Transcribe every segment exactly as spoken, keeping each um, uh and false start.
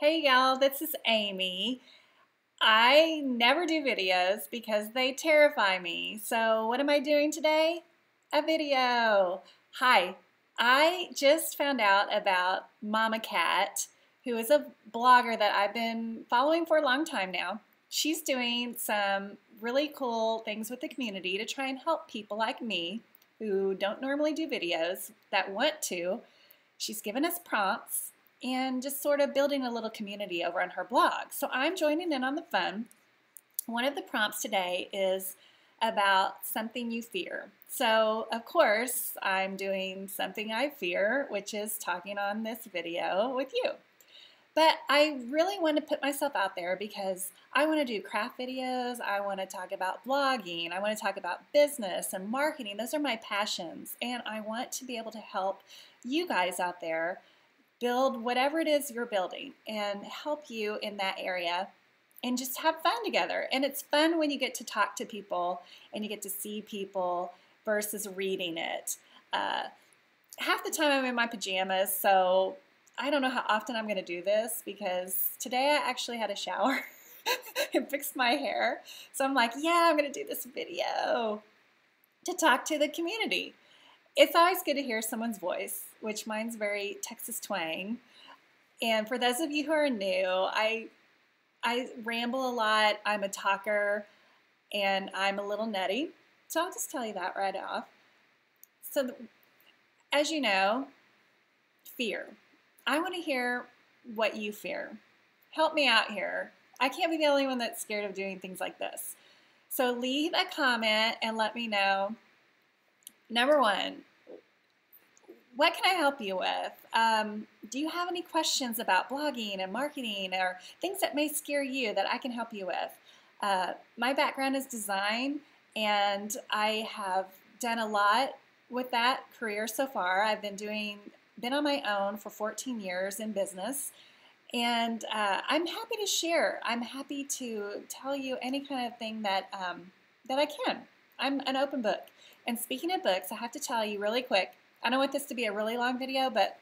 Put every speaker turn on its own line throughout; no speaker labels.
Hey y'all, this is Amy. I never do videos because they terrify me. So what am I doing today? A video. Hi, I just found out about Mama Cat, who is a blogger that I've been following for a long time now. She's doing some really cool things with the community to try and help people like me who don't normally do videos that want to. She's given us prompts and just sort of building a little community over on her blog. So I'm joining in on the fun. One of the prompts today is about something you fear. So of course I'm doing something I fear, which is talking on this video with you. But I really want to put myself out there because I want to do craft videos, I want to talk about blogging, I want to talk about business and marketing. Those are my passions, and I want to be able to help you guys out there build whatever it is you're building and help you in that area and just have fun together. And it's fun when you get to talk to people and you get to see people versus reading it. Uh, half the time I'm in my pajamas, so I don't know how often I'm going to do this because today I actually had a shower and fixed my hair. So I'm like, yeah, I'm going to do this video to talk to the community. It's always good to hear someone's voice, which mine's very Texas twang. And for those of you who are new, I, I ramble a lot, I'm a talker, and I'm a little nutty. So I'll just tell you that right off. So as you know, fear. I want to hear what you fear. Help me out here. I can't be the only one that's scared of doing things like this. So leave a comment and let me know. Number one, what can I help you with? Um, do you have any questions about blogging and marketing or things that may scare you that I can help you with? Uh, my background is design, and I have done a lot with that career so far. I've been doing, been on my own for fourteen years in business, and uh, I'm happy to share. I'm happy to tell you any kind of thing that um, that I can. I'm an open book. And speaking of books, I have to tell you really quick, I don't want this to be a really long video, but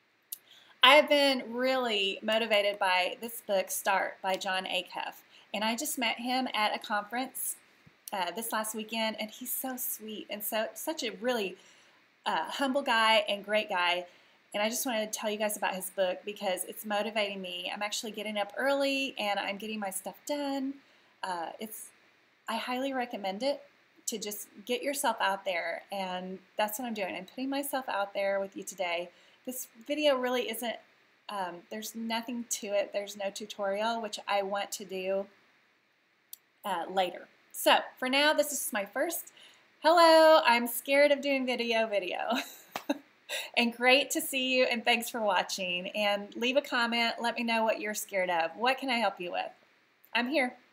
I have been really motivated by this book, Start, by Jon Acuff. And I just met him at a conference uh, this last weekend, and he's so sweet and so such a really uh, humble guy and great guy. And I just wanted to tell you guys about his book because it's motivating me. I'm actually getting up early and I'm getting my stuff done. Uh, it's I highly recommend it. To just get yourself out there, and that's what I'm doing. I'm putting myself out there with you today. This video really isn't, um, there's nothing to it. There's no tutorial, which I want to do uh, later. So for now, this is my first, hello, I'm scared of doing video video. And great to see you, and thanks for watching. And leave a comment, let me know what you're scared of. What can I help you with? I'm here.